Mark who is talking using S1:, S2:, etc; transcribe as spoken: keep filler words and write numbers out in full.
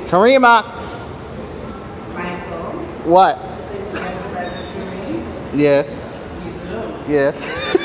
S1: Karima.
S2: Michael.
S1: What?
S2: Did you have a present for me?
S1: Yeah.
S2: You do.
S1: Yeah.